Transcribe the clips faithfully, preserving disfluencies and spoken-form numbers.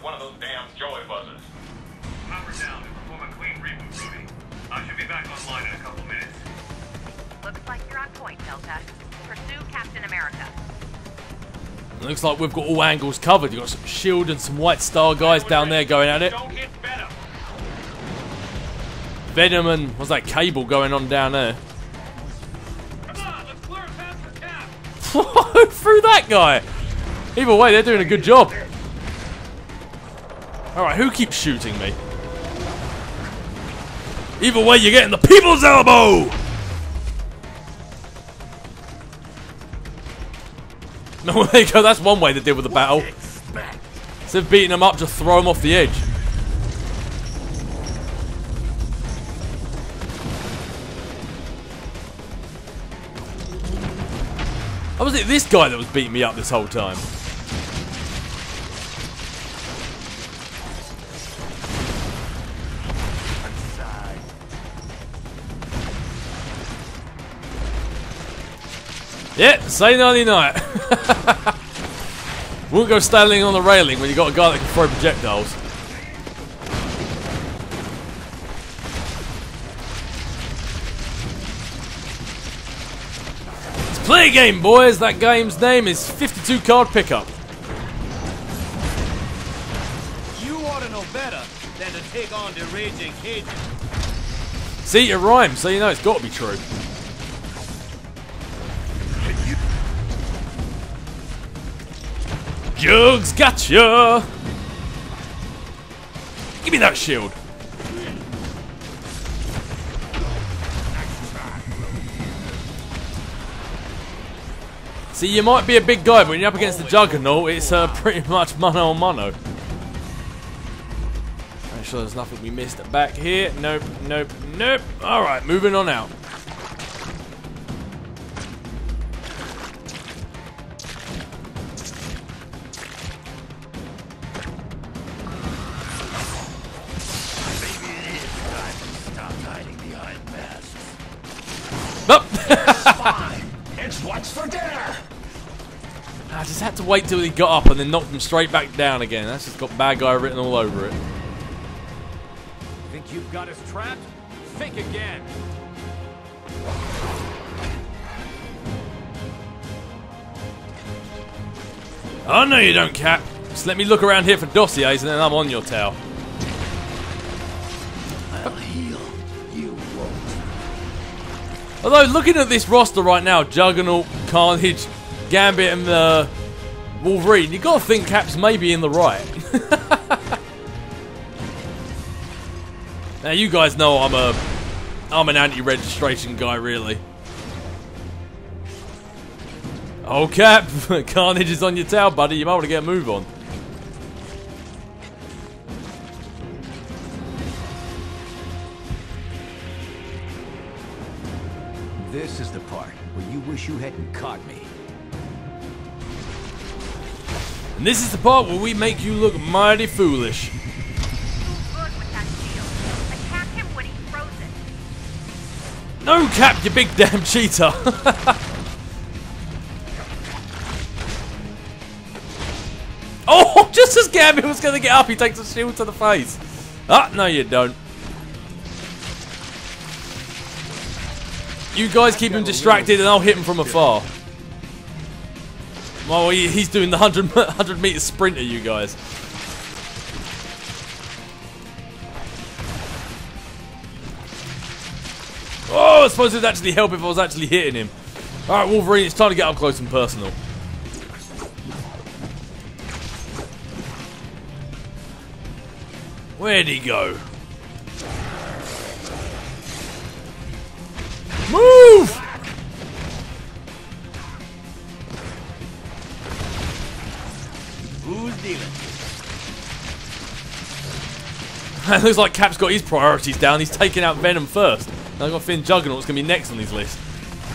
one of those damn joy buzzers. Power down to perform a clean reboot, Rudy. I should be back online in a couple minutes. Looks like you're on point, Delta. Pursue Captain America. Looks like we've got all angles covered. You've got some SHIELD and some White Star guys down there going at it. Don't hit Venom. Venom and, what's that, Cable going on down there. Come on, let's clear it past the Cap. Who threw that guy? Either way, they're doing a good job. Alright, who keeps shooting me? Either way, you're getting the people's elbow! No, there you go, that's one way to deal with the battle. Instead of beating them up, just throw them off the edge. Or was it this guy that was beating me up this whole time? Yeah, say nighty night. Won't go standing on the railing when you got a guy that can throw projectiles. Let's play a game, boys. That game's name is fifty-two card pickup. You ought to know better than to take on the Raging Cajun. See, it rhymes, so you know it's got to be true. Jugs, gotcha! Give me that shield. See, you might be a big guy, but when you're up against the Juggernaut, it's uh, pretty much mano a mano. Make sure there's nothing we missed at back here. Nope, nope, nope. Alright, moving on out. It's what's for dinner. I just had to wait till he got up and then knocked him straight back down again. That's just got bad guy written all over it. Think you've got us trapped? Think again. Oh no you don't, Cap. Just let me look around here for dossiers and then I'm on your tail. I'll heal. You won't. Although, looking at this roster right now, Juggernaut, Carnage, Gambit and uh, Wolverine, you gotta think Cap's maybe in the right. Now you guys know I'm a, I'm an anti-registration guy, really. Oh Cap, Carnage is on your tail, buddy. You might want to get a move on. This is the part where you wish you hadn't caught me. And this is the part where we make you look mighty foolish. Good with that shield. Attack him when he throws it. No, Cap, you big damn cheater. Oh, just as Gambit was going to get up, he takes a shield to the face. Ah, no you don't. You guys keep him distracted and I'll hit him from afar. Well, he, he's doing the one hundred meter sprint at you guys. Oh, I suppose it would actually help if I was actually hitting him. Alright, Wolverine, it's time to get up close and personal. Where'd he go? Move! Who's dealing? It looks like Cap's got his priorities down. He's taking out Venom first. Now I've got Finn Juggernaut's going to be next on his list.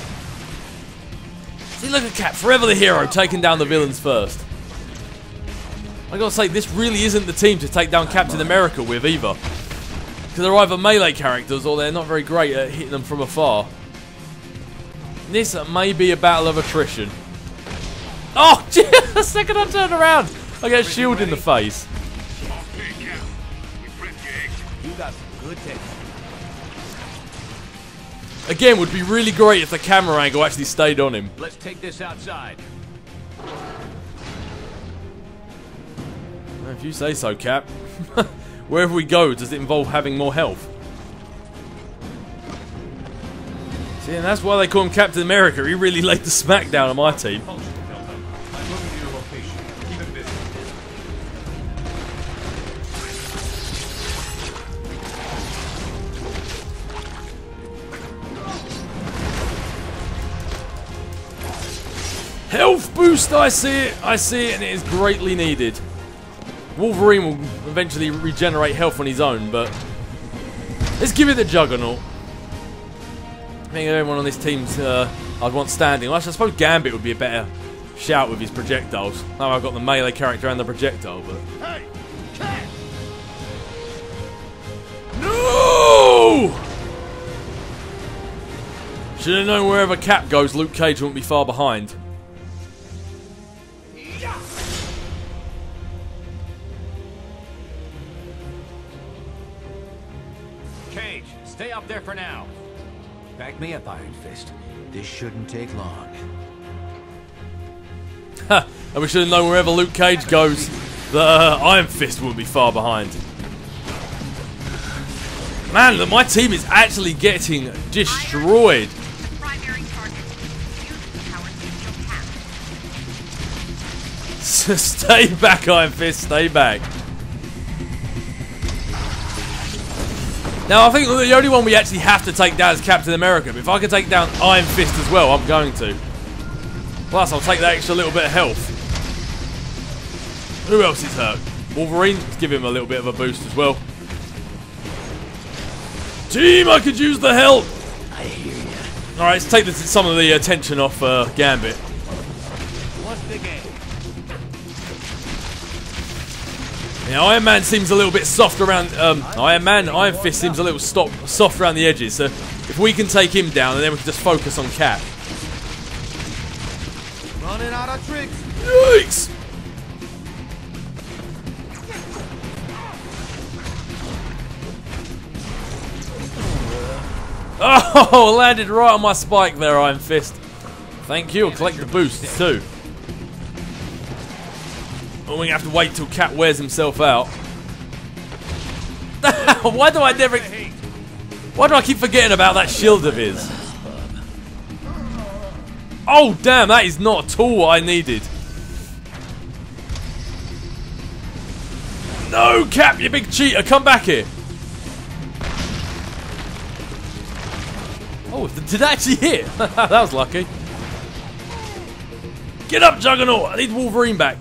See, look at Cap, forever the hero, taking down the villains first. I gotta say, this really isn't the team to take down Captain America with either. Because they're either melee characters or they're not very great at hitting them from afar. This may be a battle of attrition. Oh, the second I turn around, I get a shield in the face. Good take. Again, would be really great if the camera angle actually stayed on him. Let's take this outside. If you say so, Cap. Wherever we go, does it involve having more health? See, and that's why they call him Captain America. He really laid the smackdown on my team. Functional, Delta. I'm moving to your location. Keep it busy. Health boost, I see it, I see it, and it is greatly needed. Wolverine will eventually regenerate health on his own, but let's give it the Juggernaut. I think everyone on this team's uh, I'd want standing. Well, actually, I suppose Gambit would be a better shout with his projectiles. Now I've got the melee character and the projectile, but... Hey! Cat! No! Should have known wherever Cap goes, Luke Cage won't be far behind. Cage, stay up there for now. Back me up, Iron Fist. This shouldn't take long. Ha! And we should have known wherever Luke Cage goes, the uh, Iron Fist won't be far behind. Man, look, my team is actually getting destroyed. Primary target. Use power signal cap. Stay back, Iron Fist, stay back. Now, I think the only one we actually have to take down is Captain America. But if I can take down Iron Fist as well, I'm going to. Plus, I'll take that extra little bit of health. Who else is hurt? Wolverine, let's give him a little bit of a boost as well. Team, I could use the help. I hear you. Alright, let's take the, some of the attention off uh, Gambit. What's the game? Yeah, Iron Man seems a little bit soft around. Um, Iron Man, Iron Fist seems a little stop, soft around the edges. So if we can take him down, and then we can just focus on Cap. Running out of tricks. Yikes! Oh, landed right on my spike there, Iron Fist. Thank you. I'll collect the boosts too. Well, we have to wait till Cap wears himself out. Why do I never... Why do I keep forgetting about that shield of his? Oh, damn, that is not at all what I needed. No, Cap, you big cheater, come back here. Oh, did that actually hit? That was lucky. Get up, Juggernaut, I need Wolverine back.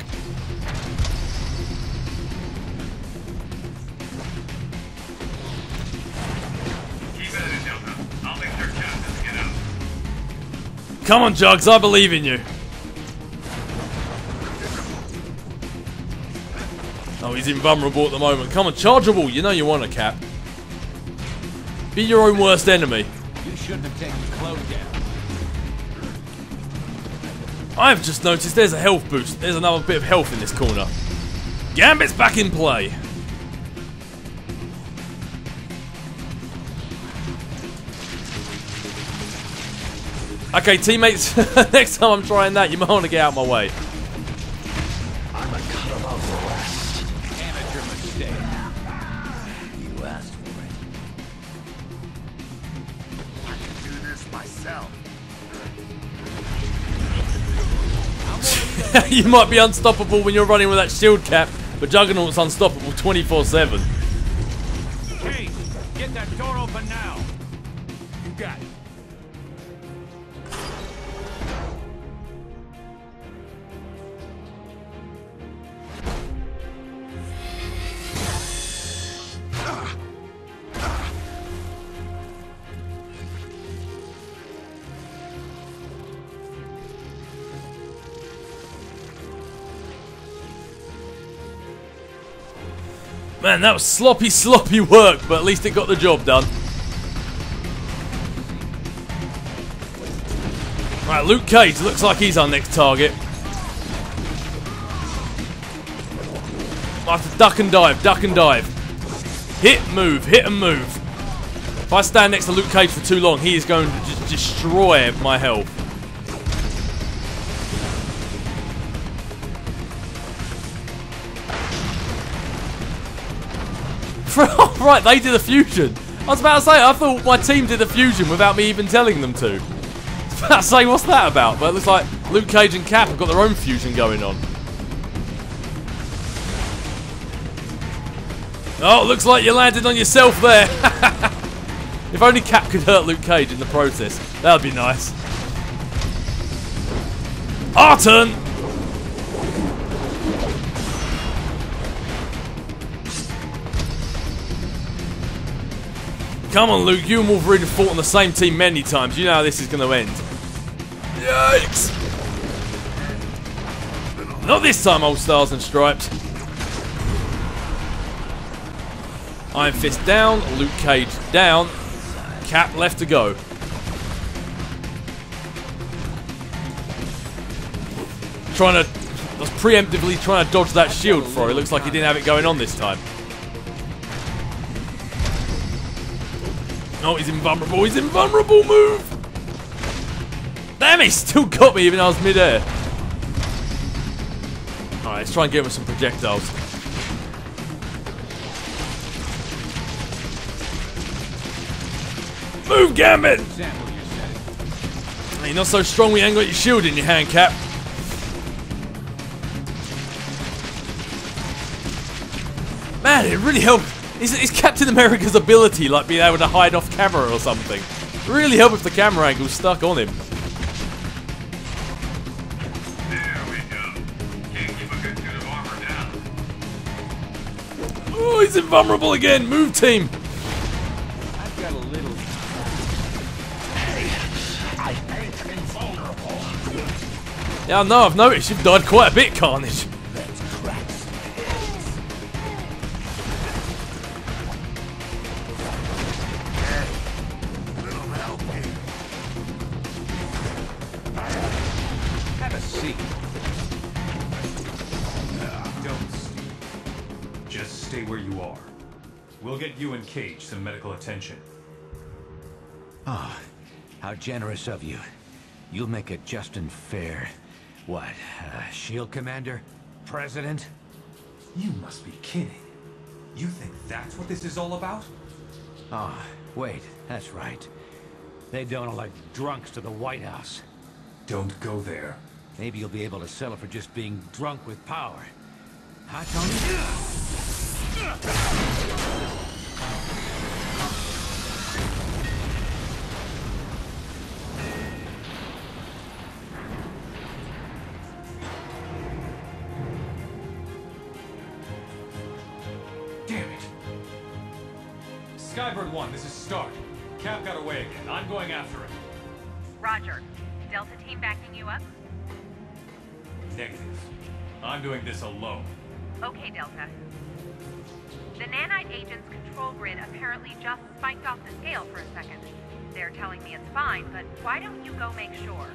Come on, Jugs, I believe in you. Oh, he's invulnerable at the moment. Come on, chargeable. You know you want a Cap. Be your own worst enemy. You shouldn't have taken the clothes down. I've just noticed there's a health boost. There's another bit of health in this corner. Gambit's back in play. Okay, teammates, next time I'm trying that, you might want to get out of my way. I'm a cut above the rest. Amateur mistake. You asked for it. I can do this myself. You might be unstoppable when you're running with that shield, Cap, but Juggernaut's unstoppable twenty-four seven. Cage, get that door open now. You got it. Man, that was sloppy, sloppy work, but at least it got the job done. Right, Luke Cage looks like he's our next target. I have to duck and dive, duck and dive. Hit, move, hit and move. If I stand next to Luke Cage for too long, he is going to just destroy my health. Right, they did a fusion. I was about to say, I thought my team did a fusion without me even telling them to. I was about to say, what's that about? But it looks like Luke Cage and Cap have got their own fusion going on. Oh, looks like you landed on yourself there. If only Cap could hurt Luke Cage in the process. That would be nice. Our turn! Come on, Luke. You and Wolverine have fought on the same team many times. You know how this is going to end. Yikes! Not this time, old Stars and Stripes. Iron Fist down. Luke Cage down. Cap left to go. Trying to... I was preemptively trying to dodge that shield throw. It looks like he didn't have it going on this time. Oh, he's invulnerable. He's invulnerable. Move. Damn, he still got me even though I was mid-air. Alright, let's try and get him with some projectiles. Move, Gambit! You're not so strong when you ain't got your shield in your hand, Cap. Man, it really helped. Is, is Captain America's ability like being able to hide off camera or something? Really help if the camera angle's stuck on him. There we go. Can't keep a good suit of armor down. Oh, he's invulnerable again. Move, team. I've got a little... I ain't invulnerable. Yeah, I know. I've noticed you've died quite a bit, Carnage. Let's crack little help here. Have a seat. Don't. Just stay where you are. We'll get you and Cage some medical attention. Ah, how generous of you. You'll make it just and fair. What, uh, Shield Commander? President? You must be kidding. You think that's what this is all about? Ah, wait, that's right. They don't elect drunks to the White House. Don't go there. Maybe you'll be able to settle for just being drunk with power. Huh, Tony? Damn it. Skybird one, this is Stark. Cap got away again. I'm going after him. Roger. Delta team backing you up? Negative. I'm doing this alone. Okay, Delta. The nanite agent's control grid apparently just spiked off the scale for a second. They're telling me it's fine, but why don't you go make sure?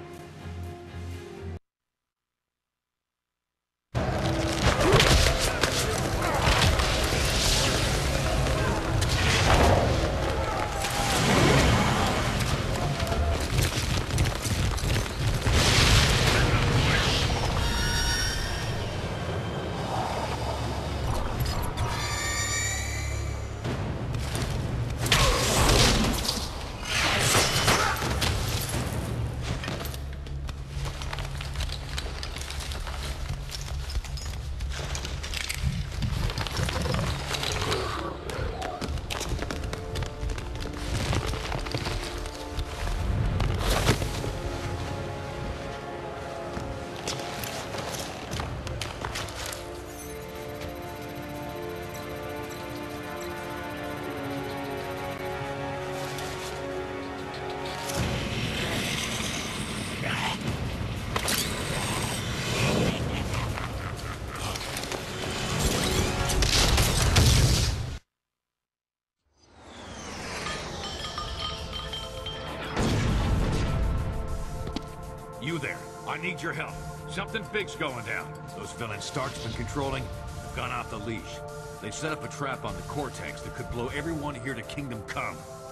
You there. I need your help. Something big's going down. Those villains Stark's been controlling have gone off the leash. They've set up a trap on the Cortex that could blow everyone here to Kingdom Come.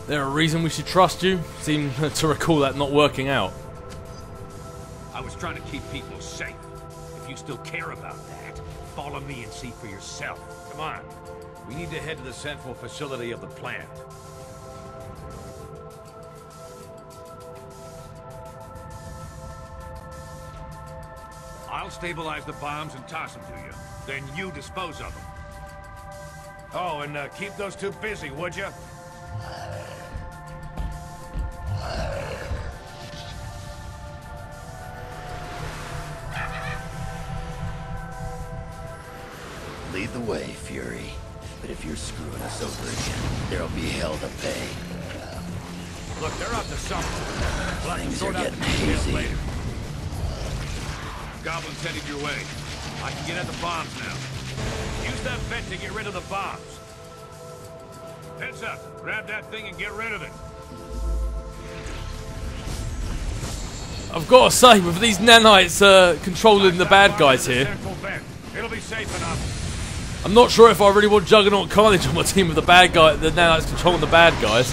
There a reason we should trust you? Seem to recall that not working out. I was trying to keep people safe. If you still care about that, follow me and see for yourself. Come on. We need to head to the central facility of the plant. I'll stabilize the bombs and toss them to you. Then you dispose of them. Oh, and uh, keep those two busy, would you? Lead the way, Fury. But if you're screwing us over again, there'll be hell to pay. Look, they're up to something. We'll have to Things sort are out getting the details hazy. later. Goblin's headed your way. I can get at the bombs now. Use that vent to get rid of the bombs. Heads up. Grab that thing and get rid of it. I've got to say, with these nanites uh, controlling the bad guys here, Central vent. It'll be safe enough. I'm not sure if I really want Juggernaut and Carnage on my team with the bad guy, the nanites controlling the bad guys.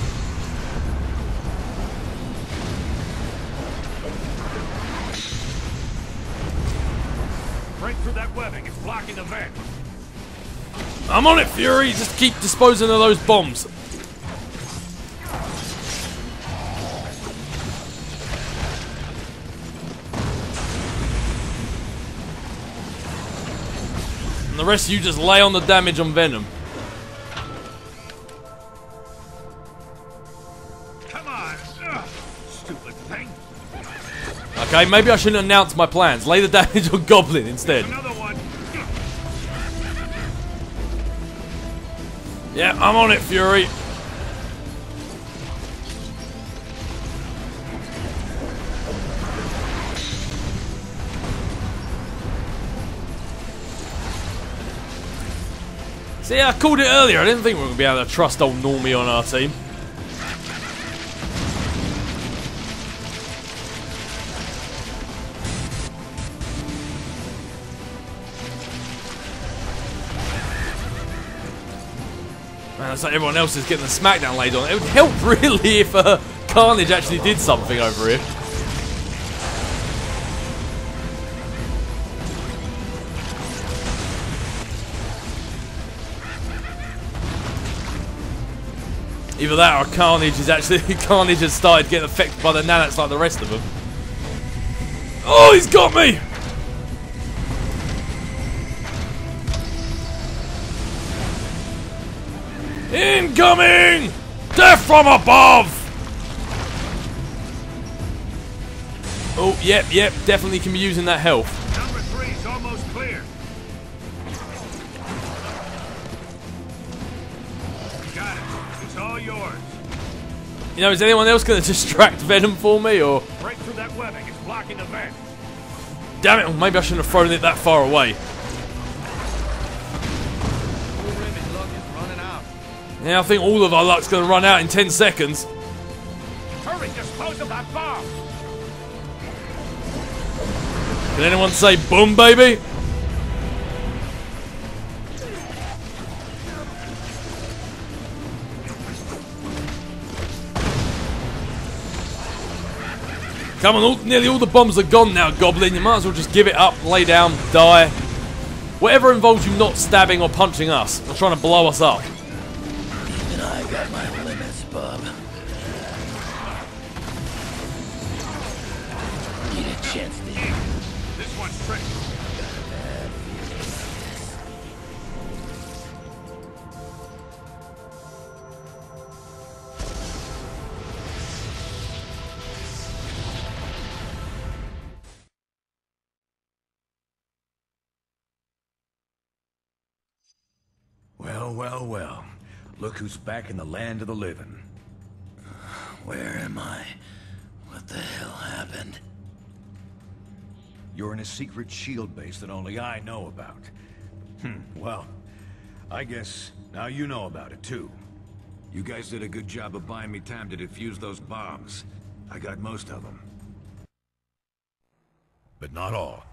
Break through that webbing. It's blocking the vent. I'm on it, Fury. Just keep disposing of those bombs. And the rest of you just lay on the damage on Venom. Come on. Ugh. Stupid thing. Okay, maybe I shouldn't announce my plans. Lay the damage on Goblin instead. Another one. Yeah, I'm on it, Fury. See, I called it earlier. I didn't think we were going to be able to trust old Normie on our team. Man, it's like everyone else is getting the smackdown laid on. It would help really if uh, Carnage actually did something over here. Either that or Carnage is actually Carnage has started getting affected by the nanites like the rest of them. Oh, he's got me! Incoming! Death from above! Oh, yep, yep, definitely can be using that health. Number three's almost clear. Got it. It's all yours. You know, is anyone else going to distract Venom for me, or? Break through that webbing. It's blocking the vent. Damn it, well, maybe I shouldn't have thrown it that far away. Yeah, I think all of our luck's going to run out in ten seconds. Hurry, dispose of that bomb. Can anyone say boom, baby? Come on, all, nearly all the bombs are gone now, Goblin. You might as well just give it up, lay down, die. Whatever involves you not stabbing or punching us, or trying to blow us up. Even I got my limits, bub. Need a chance to use This one's tricky. Well, well, well. Look who's back in the land of the living. Where am I? What the hell happened? You're in a secret shield base that only I know about. Hmm, well, I guess now you know about it too. You guys did a good job of buying me time to defuse those bombs. I got most of them. But not all.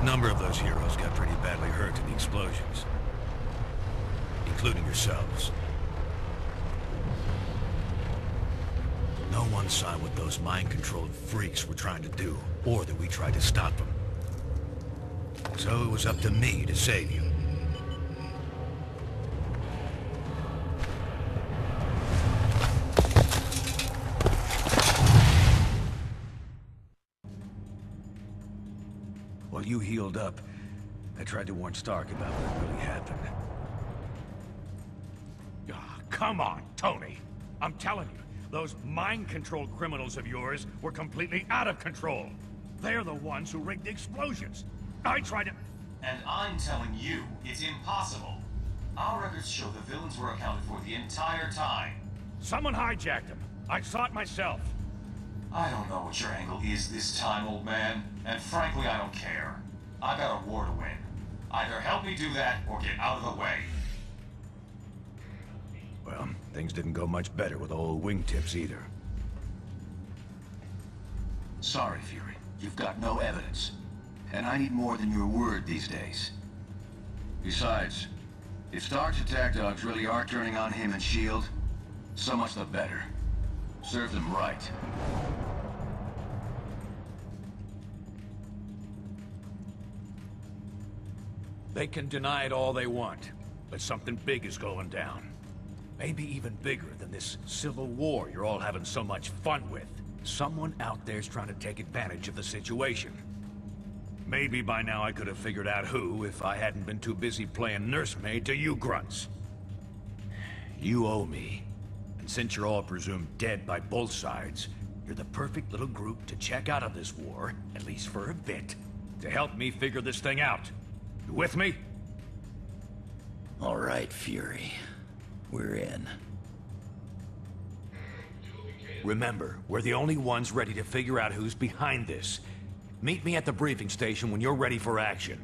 number of those heroes got pretty badly hurt in the explosions. Including yourselves. No one saw what those mind-controlled freaks were trying to do, or that we tried to stop them. So it was up to me to save you. While you healed up, I tried to warn Stark about what really happened. Ah, come on, Tony. I'm telling you, those mind-controlled criminals of yours were completely out of control. They're the ones who rigged the explosions. I tried to... And I'm telling you, it's impossible. Our records show the villains were accounted for the entire time. Someone hijacked them. I saw it myself. I don't know what your angle is this time, old man. And frankly, I don't care. I got a war to win. Either help me do that, or get out of the way. Well, things didn't go much better with old wingtips either. Sorry, Fury. You've got no evidence. And I need more than your word these days. Besides, if Stark's attack dogs really are turning on him and S H I E L D, so much the better. Serve them right. They can deny it all they want, but something big is going down. Maybe even bigger than this civil war you're all having so much fun with. Someone out there's trying to take advantage of the situation. Maybe by now I could have figured out who if I hadn't been too busy playing nursemaid to you grunts. You owe me. And since you're all presumed dead by both sides, you're the perfect little group to check out of this war, at least for a bit, to help me figure this thing out. You with me? All right, Fury. We're in. Remember, we're the only ones ready to figure out who's behind this. Meet me at the briefing station when you're ready for action.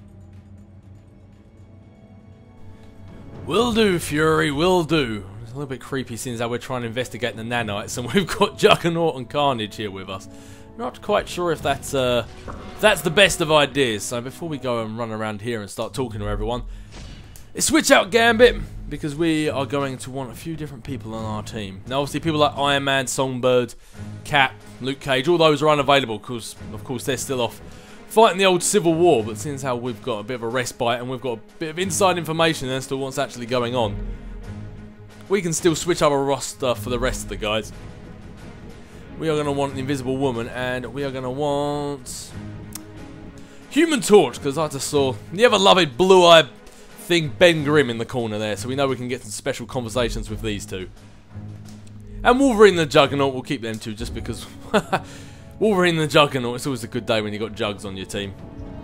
Will do, Fury, will do. It's a little bit creepy since how we're trying to investigate the nanites and we've got Juggernaut and Carnage here with us. Not quite sure if that's uh, if that's the best of ideas. So before we go and run around here and start talking to everyone, let's switch out Gambit, because we are going to want a few different people on our team. Now obviously people like Iron Man, Songbird, Cap, Luke Cage, all those are unavailable because of course they're still off fighting the old Civil War, but since how we've got a bit of a respite and we've got a bit of inside information as to what's actually going on, we can still switch up a roster for the rest of the guys. We are going to want the Invisible Woman, and we are going to want Human Torch, because I just saw the ever-loved blue-eyed thing Ben Grimm in the corner there, so we know we can get some special conversations with these two. And Wolverine and the Juggernaut, we'll keep them two just because Wolverine and the Juggernaut, it's always a good day when you've got Jugs on your team.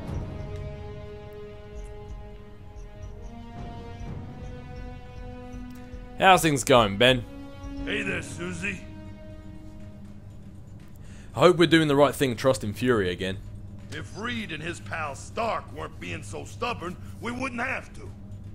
How's things going, Ben? Hey there, Susie. I hope we're doing the right thing trusting Fury again. If Reed and his pal Stark weren't being so stubborn, we wouldn't have to.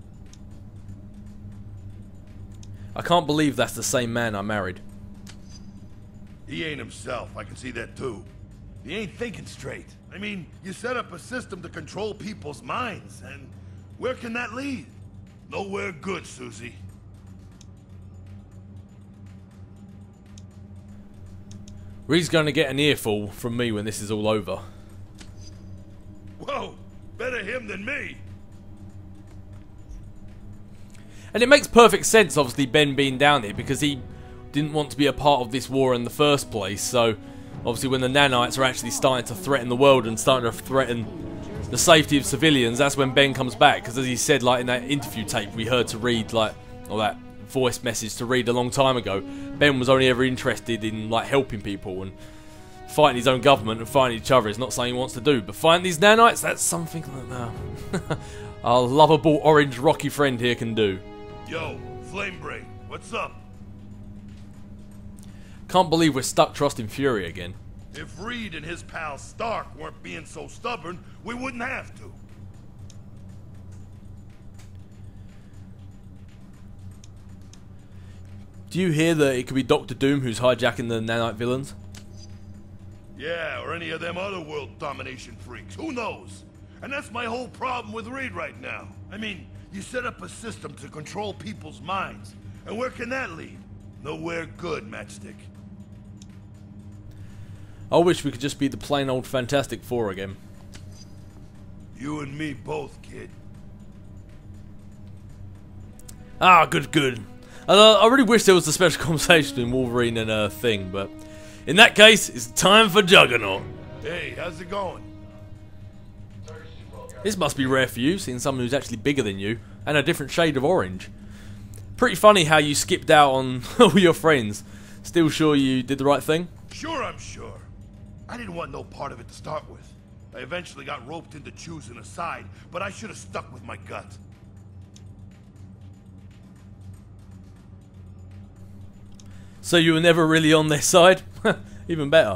I can't believe that's the same man I married. He ain't himself, I can see that too. He ain't thinking straight. I mean, you set up a system to control people's minds, and where can that lead? Nowhere good, Susie. Reed's going to get an earful from me when this is all over. Whoa, better him than me. And it makes perfect sense, obviously, Ben being down here, because he didn't want to be a part of this war in the first place. So, obviously, when the nanites are actually starting to threaten the world and starting to threaten the safety of civilians, that's when Ben comes back. Because as he said, like in that interview tape we heard to Reed, like, or that voice message to Reed a long time ago, Ben was only ever interested in like helping people, and fighting his own government and fighting each other is not something he wants to do. But fighting these nanites, that's something that uh, our lovable orange rocky friend here can do. Yo, Flamebrain, what's up? Can't believe we're stuck trusting Fury again. If Reed and his pal Stark weren't being so stubborn, we wouldn't have to. Do you hear that it could be Doctor Doom who's hijacking the nanite villains? Yeah, or any of them other world domination freaks. Who knows? And that's my whole problem with Reed right now. I mean, you set up a system to control people's minds. And where can that lead? Nowhere good, Matchstick. I wish we could just be the plain old Fantastic Four again. You and me both, kid. Ah, good, good. And uh, I really wish there was a special conversation in Wolverine and uh, Thing, but in that case, it's time for Juggernaut. Hey, how's it going? This must be rare for you, seeing someone who's actually bigger than you, and a different shade of orange. Pretty funny how you skipped out on all your friends. Still sure you did the right thing? Sure, I'm sure. I didn't want no part of it to start with. I eventually got roped into choosing a side, but I should have stuck with my gut. So you were never really on their side? Even better.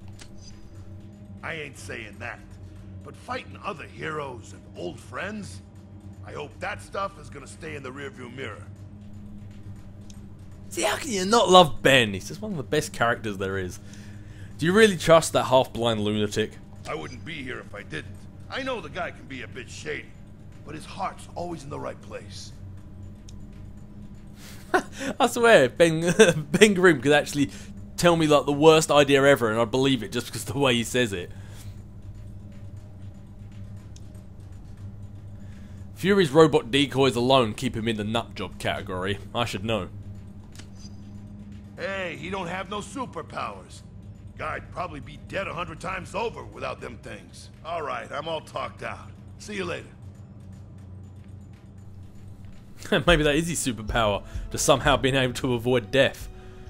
I ain't saying that. But fighting other heroes and old friends? I hope that stuff is gonna stay in the rearview mirror. See, how can you not love Ben? He's just one of the best characters there is. Do you really trust that half-blind lunatic? I wouldn't be here if I didn't. I know the guy can be a bit shady, but his heart's always in the right place. I swear, Ben, Ben Grimm could actually tell me like the worst idea ever and I'd believe it just because of the way he says it. Fury's robot decoys alone keep him in the nutjob category. I should know. Hey, he don't have no superpowers. Guy'd probably be dead a hundred times over without them things. Alright, I'm all talked out. See you later. Maybe that is his superpower, just somehow being able to avoid death.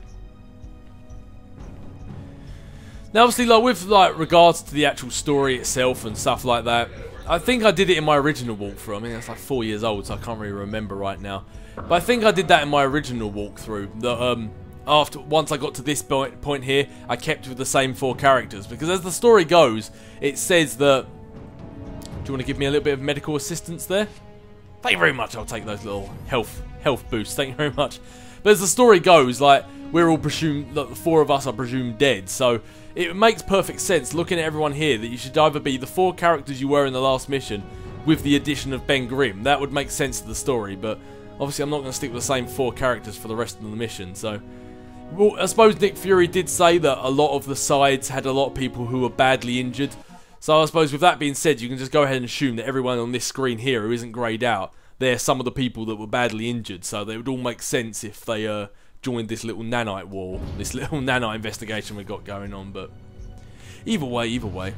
Now obviously, like with like regards to the actual story itself and stuff like that, I think I did it in my original walkthrough. I mean, that's like four years old, so I can't really remember right now. But I think I did that in my original walkthrough. That um, after once I got to this point, point here, I kept with the same four characters because as the story goes, it says that. Do you want to give me a little bit of medical assistance there? Thank you very much. I'll take those little health health boosts. Thank you very much. But as the story goes, like we're all presumed, like, the four of us are presumed dead. So it makes perfect sense looking at everyone here that you should either be the four characters you were in the last mission with the addition of Ben Grimm. That would make sense to the story. But obviously, I'm not going to stick with the same four characters for the rest of the mission. So, well, I suppose Nick Fury did say that a lot of the sides had a lot of people who were badly injured. So I suppose with that being said, you can just go ahead and assume that everyone on this screen here who isn't greyed out, they're some of the people that were badly injured. So they would all make sense if they uh, joined this little nanite war, this little nanite investigation we got going on. But either way, either way.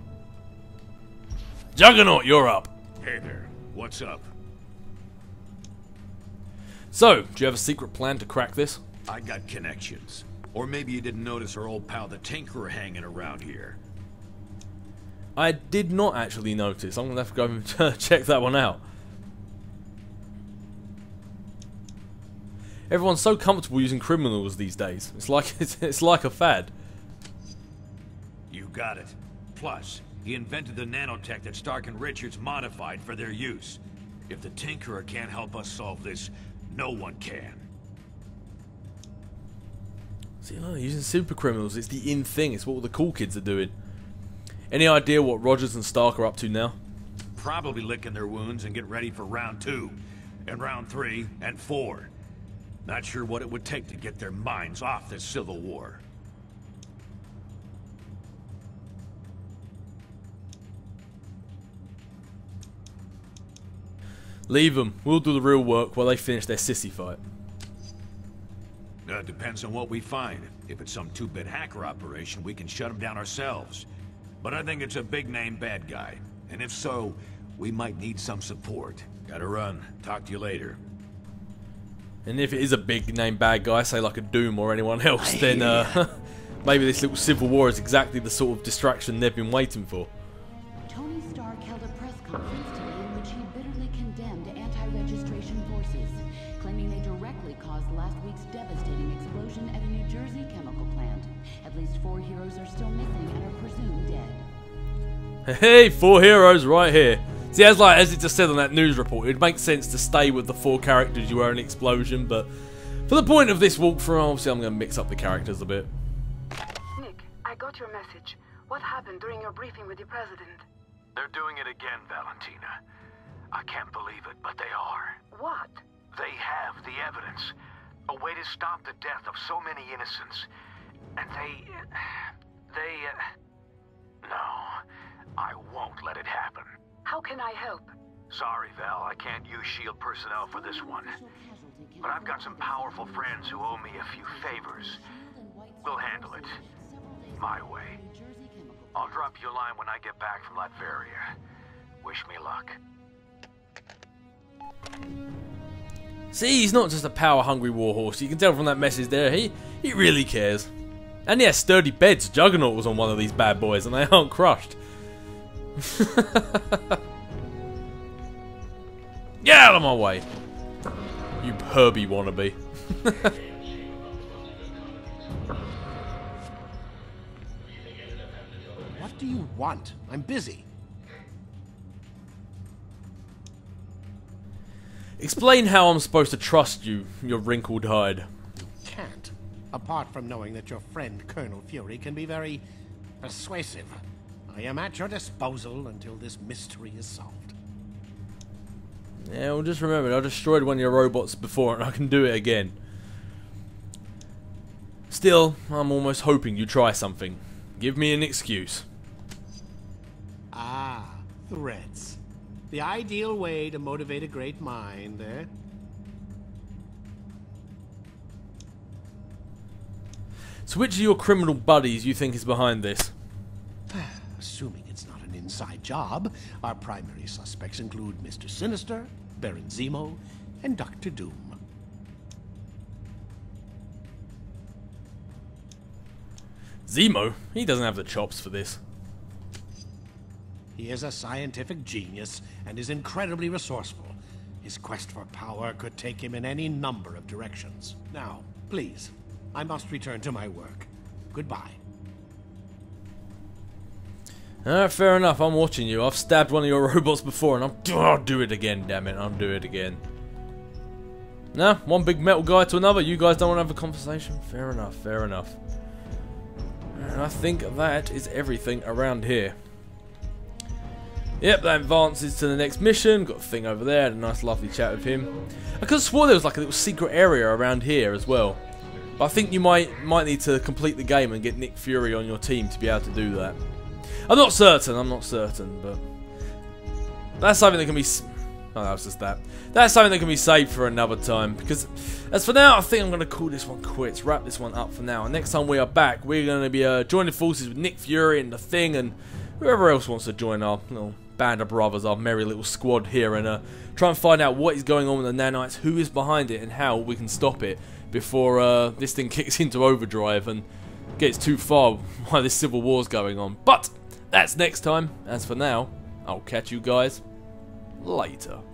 Juggernaut, you're up. Hey there, what's up? So, do you have a secret plan to crack this? I got connections. Or maybe you didn't notice our old pal the Tinkerer hanging around here. I did not actually notice. I'm going to have to go and check that one out. Everyone's so comfortable using criminals these days. It's like it's, it's like a fad. You got it. Plus, he invented the nanotech that Stark and Richards modified for their use. If the Tinkerer can't help us solve this, no one can. See, oh, using super criminals, it's the in thing. It's what all the cool kids are doing. Any idea what Rogers and Stark are up to now? Probably licking their wounds and getting ready for round two, and round three, and four. Not sure what it would take to get their minds off this civil war. Leave them. We'll do the real work while they finish their sissy fight. Uh, depends on what we find. If it's some two-bit hacker operation, we can shut them down ourselves. But I think it's a big-name bad guy. And if so, we might need some support. Gotta run. Talk to you later. And if it is a big-name bad guy, say like a Doom or anyone else, then uh, maybe this little civil war is exactly the sort of distraction they've been waiting for. Tony Stark held a press conference today in which he bitterly condemned anti-registration forces, claiming they directly caused last week's devastating explosion at a New Jersey chemical plant. At least four heroes are still missing and are presumed dead. Hey, four heroes right here. See, as like as it just said on that news report, it makes sense to stay with the four characters you were in Explosion, but for the point of this walkthrough, obviously I'm going to mix up the characters a bit. Nick, I got your message. What happened during your briefing with the President? They're doing it again, Valentina. I can't believe it, but they are. What? They have the evidence. A way to stop the death of so many innocents. And they... They... Uh, no, I won't let it happen. How can I help? Sorry, Val, I can't use SHIELD personnel for this one. But I've got some powerful friends who owe me a few favors. We'll handle it. My way. I'll drop you a line when I get back from Latveria. Wish me luck. See, he's not just a power-hungry warhorse. You can tell from that message there. He he really cares. And yeah, sturdy beds. Juggernaut was on one of these bad boys, and they aren't crushed. Get out of my way, you Herbie wannabe. What do you want? I'm busy. Explain how I'm supposed to trust you, your wrinkled hide. You can't. Apart from knowing that your friend Colonel Fury can be very persuasive. I am at your disposal until this mystery is solved. Yeah, well, just remember, I destroyed one of your robots before and I can do it again. Still, I'm almost hoping you try something. Give me an excuse. Ah, threats. The ideal way to motivate a great mind, eh? So which of your criminal buddies you think is behind this? Assuming it's not an inside job, our primary suspects include Mister Sinister, Baron Zemo, and Doctor Doom. Zemo? He doesn't have the chops for this. He is a scientific genius and is incredibly resourceful. His quest for power could take him in any number of directions. Now, please, I must return to my work. Goodbye. Uh, fair enough, I'm watching you. I've stabbed one of your robots before and I'm, I'll do it again, damn it, I'll do it again. Nah, one big metal guy to another. You guys don't want to have a conversation? Fair enough, fair enough. And I think that is everything around here. Yep, that advances to the next mission. Got a thing over there, had a nice lovely chat with him. I could have swore there was like a little secret area around here as well. But I think you might might need to complete the game and get Nick Fury on your team to be able to do that. I'm not certain, I'm not certain, but that's something that can be... Oh, that was just that. That's something that can be saved for another time, because as for now, I think I'm going to call this one quits, wrap this one up for now. And next time we are back, we're going to be uh, joining forces with Nick Fury and The Thing and whoever else wants to join our little band of brothers, our merry little squad here, and uh, try and find out what is going on with the nanites, who is behind it, and how we can stop it before uh, this thing kicks into overdrive and gets too far while this civil war's going on. But that's next time. As for now, I'll catch you guys later.